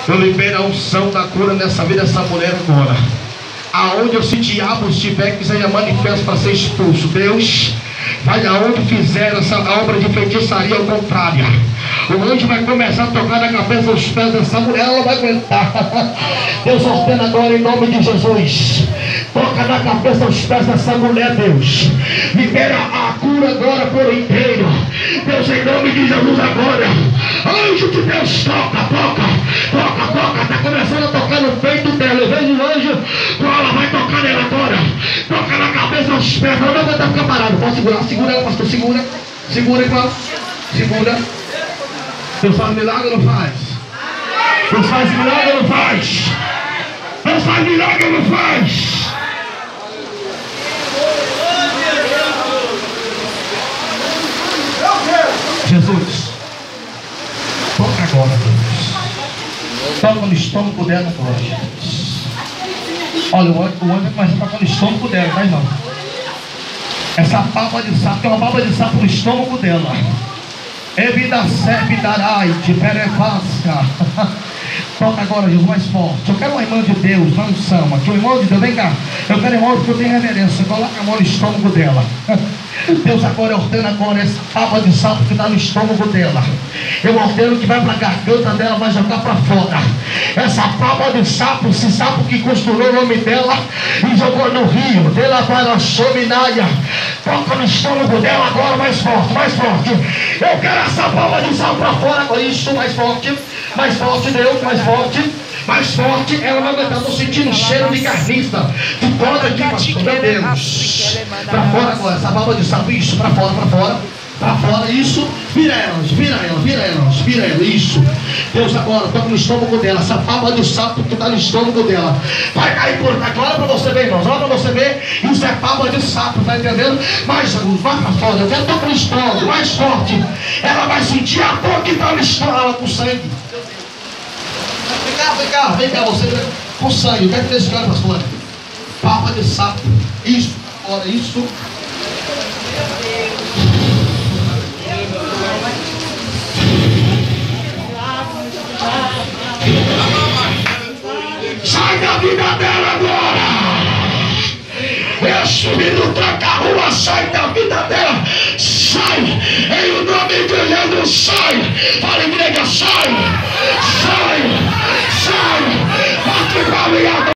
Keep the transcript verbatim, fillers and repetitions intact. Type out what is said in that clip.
Eu libero a unção da cura nessa vida dessa mulher agora. Aonde esse diabo estiver, que seja manifesto para ser expulso. Deus, vai aonde fizeram essa obra de feitiçaria ao contrário. O anjo vai começar a tocar na cabeça dos pés dessa mulher, ela vai aguentar. Deus ordena agora em nome de Jesus. Toca na cabeça dos pés dessa mulher, Deus. Libera a cura agora por inteiro. Deus, em nome de Jesus agora. Anjo de Deus, toca, toca, toca, toca. Está começando a tocar no peito dela. Eu vejo o anjo, ela vai tocar nela agora. Toca na cabeça dos pés. Ela não vai estar ficar parada. Pode segurar, segura ela, pastor, segura. Segura, igual. Segura. Deus faz milagre ou não faz? Deus faz milagre ou não faz? Deus faz milagre ou não faz? Jesus, toca agora, Deus. Toca no estômago dela agora, Jesus. Olha, o anjo vai começar a tocar no estômago dela, mas não. Essa papa de sapo, tem uma papa de sapo no estômago dela. Evida serve darai de perevasca. Toca agora, Jesus, mais forte. Eu quero uma irmã de Deus, não unção. Aqui, o irmão de Deus, vem cá. Eu quero irmão porque eu tenho reverência. Coloca a mão no estômago dela. Deus agora ordena agora essa papa de sapo que está no estômago dela. Eu ordeno que vai para a garganta dela, vai jogar para fora. Essa papa de sapo, esse sapo que costurou o nome dela e jogou no rio. Dela para a chominaia. Toca no estômago dela agora, mais forte, mais forte. Eu quero essa papa de sapo para fora agora. Isso, mais forte. Mais forte, Deus, mais forte. Mais forte, ela vai aguentar. Estou sentindo um cheiro de carniça. De fora aqui, pastor, meu Deus. Para fora agora, essa baba de sapo, isso, para fora, para fora. Para fora, isso. Vira ela, vira ela, vira ela, vira ela, isso. Deus agora, toca no estômago dela. Essa baba de sapo que está no estômago dela. Vai cair por cá. Olha para você ver, irmãos. Olha para você ver. Isso é baba de sapo, tá entendendo? Mais, vai para fora. Eu quero tocar no estômago, mais forte. Ela vai sentir a dor que está no estômago com sangue. Vem cá, vem cá, vem cá, você com sangue, deve ter esse cara, pastor. Papa de sapo, isso, olha isso. Sai da vida dela agora. Espírito tranca a rua, sai da vida dela. Sai, em o nome de Jesus, sai. Fala, igreja, sai. Sai, sai. Bate palma e